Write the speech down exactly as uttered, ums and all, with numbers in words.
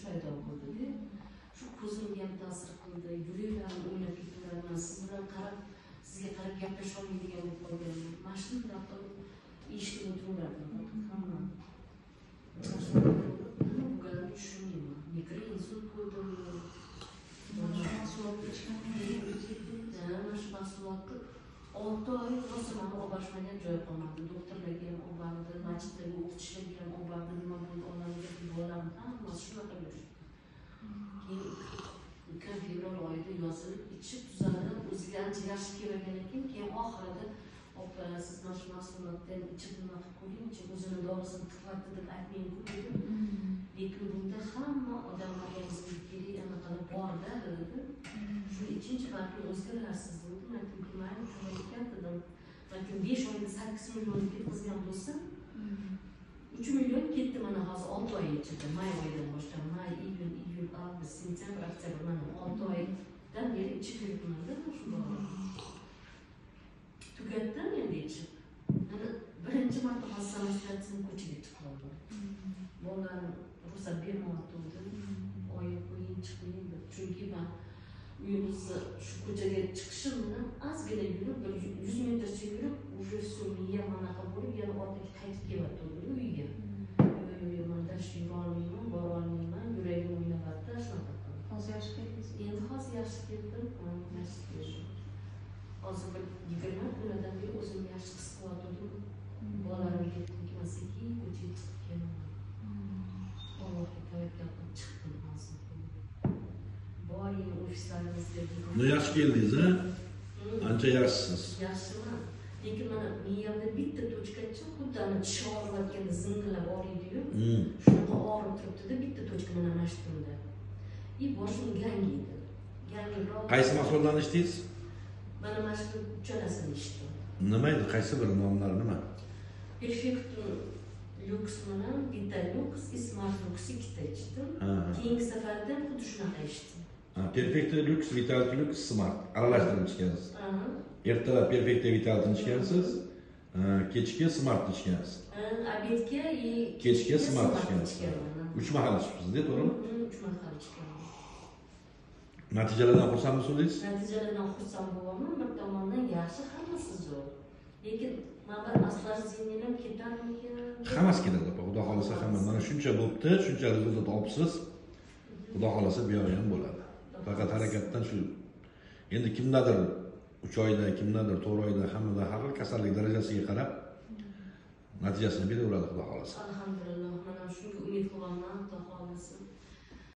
paydo bo'ldi. Shu ko'zimga ham ta'sir qildi. Yuraklarim o'ynab ketdilar. Men siz bilan qarab, sizga qarab gaplasha olmaydigan bo'lib qolganman. Mana shu bunaqa eshitib o'tiraverdim. Hamma. Bugun tushunmayman. Mikroinsult ko'rdimmi? Mana shu mahsulotni olti oy rosamani obashmagan joy qolmadi. Doktorlarga ham obordi, masjiddagi o'qitishlarga ham obordi, nima bo'ldi onamga bolam hammasi shunaqa yurishdi. Keyin fevral oyida yozilib, ichib tuzalib, o'ziga ancha yaxshi kelmagan ekan, keyin oxirida opa siz mana shu mahsulotdan ichib nima qilib ko'ring-chi, o'zini dorisini qilyapti deb aytmang-ku dedim. Lekin bunda hamma odamlar o'zligi anaqalar bor-da dedi. Shu ikkinchi balki o'zgararsiz dedi. Men bilmayman, shunday ekan dedim. Balki besh oyda sakkiz million ketkazgan bo'lsa, uch million ketdi mana hozir olti oy ichida, may oyidan boshlab, may, iyul, iyul, avgust, sentyabr, oktyabr mana olti oydan beri ichib yuribman-da shu bola. Tugatdim endi ichib. Mana birinchi marta xastalanishdan ko'chaga chiqdim. Bolalar ruxsat bermayapti. Oyi qo'ying, chiqing deb. Chunki men uyimizni shu ko'chaga chiqishim bilan ozgina yurib, bir yuz metrcha yurib, уже все miyam anaqa bo'lib, yana orqaga qaytib kelyapti uyga. Yo'q, men dash yura olmayman, bora olmayman, yuragim o'ynayapti, shunaqa. Hozir yaxshi keldingiz? Endi hozir yaxshi keldim. Hozir bir yigirma kundan beri o'zimni yaxshi his qilyaptim. Bolalarimga aytdim ki, men sekin ko'chaga chiqib kelaman. Allohga tavakkal qilib chiqdim hozir. Boring ofislarimizga. Ne yaxshi keldingiz, ha? Ancha yaxshisiz. Yaxshiman. Lekin mana miyamda bitta tochkacha xuddi ana tish og'riyotganda zingillab og'riydi-yu. Shunaqa og'rib turibdi-da bitta tochka mana mana shu tunda. И boshim gangiydi. Gangiroq. Qaysi mahsulotdan ichdingiz? Mana mana shu uchalasini ichdim. Nima edi? Qaysi bir nomlari nima? Perfectum Lux bilan Vitalux, Smart Lux ikkita ichdim. Keyingi safarda xuddi shunaqa ichdim. Perfectum Lux, Vitalux, Smart aralashtirib ichgansiz. Ertalab Perfectum Vital'ni ichgansiz, kechki Smart'ni ichgansiz. Obedga и kechki Smart ichgansiz. uch mahal ichibsiz-da, to'g'rimi? uch mahal ichganman. Natijalardan xursandmisiz? Natijalardan xursand bo'laman, bir tomondan yaxshi, hammasi zo'r. Lekin men bir aslazinglar ketarmikin? Hammasi ketadi, xudo xolasa hamma. Mana shuncha bo'pti, shuncha rezultat olibsiz. Xudo xolasa bu ham bo'ladi. Faqat harakatdan shu. Endi kimdadir uch oyda, kimdadir to'rt oyda, hammada har xil kasallik darajasiga qarab natijasini beraveradi xudo xolasa. Alhamdulillah, mana shunga umid qilaman, xudo xolasa.